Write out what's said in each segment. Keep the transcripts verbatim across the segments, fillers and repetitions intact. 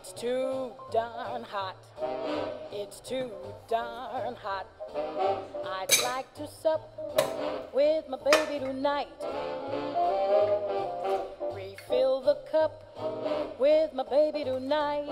It's too darn hot. It's too darn hot. I'd like to sup with my baby tonight. Refill the cup with my baby tonight.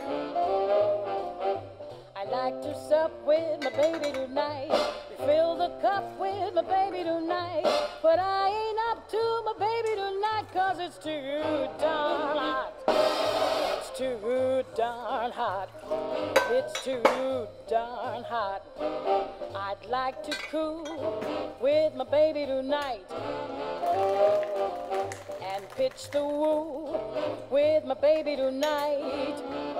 I'd like to sup with my baby tonight. Refill the cup with my baby tonight. But I ain't up to my baby tonight, 'cause it's too darn hot. It's too darn hot. It's too darn hot. I'd like to cool with my baby tonight and pitch the woo with my baby tonight.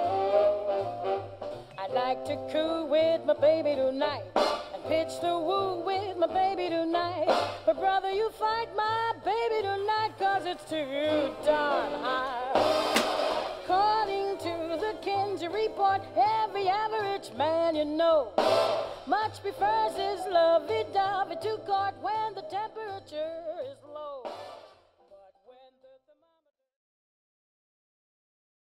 I'd like to cool with my baby tonight and pitch the woo with my baby tonight. But brother, you fight my baby tonight, 'cause it's too darn hot. According to the Kinsey report, every average man you know much prefers his lovey-dovey to court when the temperature